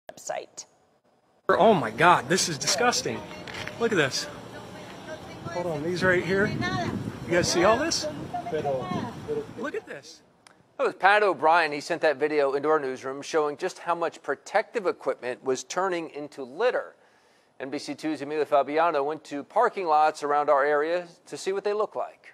website. Oh my God, this is disgusting. Look at this. Hold on, these right here. You guys see all this? Look at this. That was Pat O'Brien. He sent that video into our newsroom showing just how much protective equipment was turning into litter. NBC2's Amelia Fabiano went to parking lots around our area to see what they look like.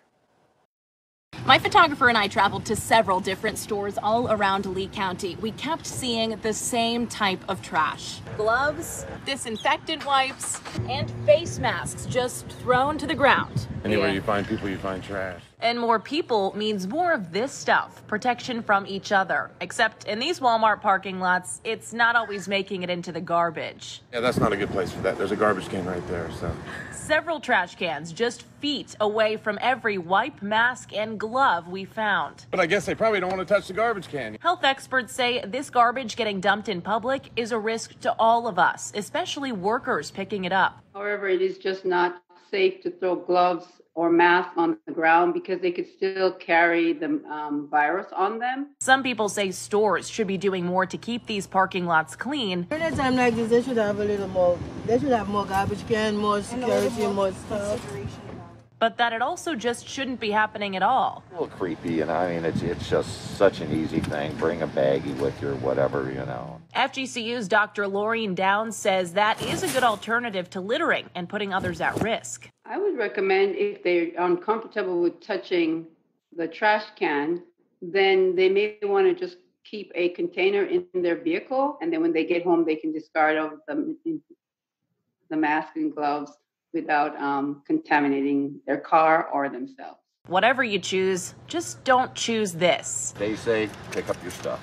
My photographer and I traveled to several different stores all around Lee County. We kept seeing the same type of trash. Gloves, disinfectant wipes, and face masks just thrown to the ground. Anywhere you find people, you find trash. And more people means more of this stuff, protection from each other. Except in these Walmart parking lots, it's not always making it into the garbage. Yeah, that's not a good place for that. There's a garbage can right there, so. Several trash cans just feet away from every wipe, mask, and glove we found. But I guess they probably don't want to touch the garbage can. Health experts say this garbage getting dumped in public is a risk to all of us, especially workers picking it up. However, it is just not safe to throw gloves or masks on the ground because they could still carry the virus on them. Some people say stores should be doing more to keep these parking lots clean. During a time like this, they should have a little more. They should have more garbage can, more security, more stuff. But that it also just shouldn't be happening at all. A little creepy, and I mean, it's just such an easy thing. Bring a baggie with you or whatever, you know. FGCU's Dr. Laureen Downs says that is a good alternative to littering and putting others at risk. I would recommend if they're uncomfortable with touching the trash can, then they may want to just keep a container in their vehicle, and then when they get home, they can discard of the mask and gloves without contaminating their car or themselves. Whatever you choose, just don't choose this. Stay safe, pick up your stuff.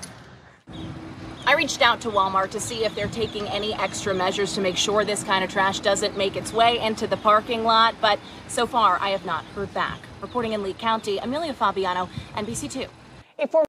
I reached out to Walmart to see if they're taking any extra measures to make sure this kind of trash doesn't make its way into the parking lot, but so far I have not heard back. Reporting in Lee County, Amelia Fabiano, NBC2.